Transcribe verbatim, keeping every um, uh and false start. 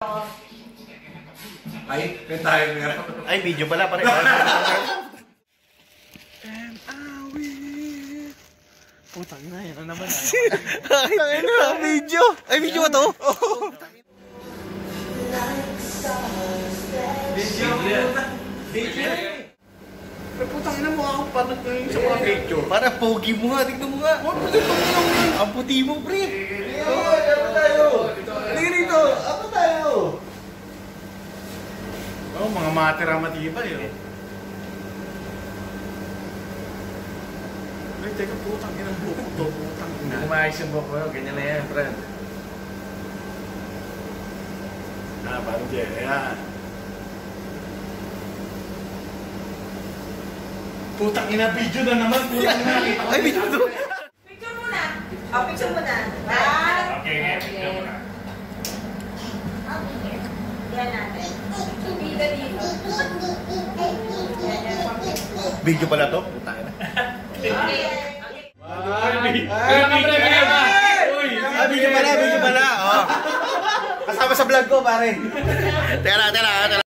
Ay, may tayo nga. Ay, video pala pare. And I will... Putang ina, yan na naman. Ay, na, video. Ay, video ba to? Video. Video. Pero putang ina mo ako patot na yung sa mga video. Para pogi mo nga, tignan mo nga. Ang puti mo, pre. Oy, ano tayo? Hindi rito. Ano tayo? Oh, mga matira matibay eh. Ay, teka, putang ina buhok to, putang ina. Kumayos yung buhok mo, ganyan na yan, friend. Ah, parang dyan, ayan. Putang ina, video na naman, putang ina. Ay, video to. Picture muna. Oh, picture muna. One. Okay, okay, picture muna. Okay. Yan natin. Bida dito. Yan, yan. Video pala to? Putang ina. Okay. Ay, Ah, video pala, video pala. Oh. Kasama sa vlog ko, pare. Teka lang, teka lang, teka lang.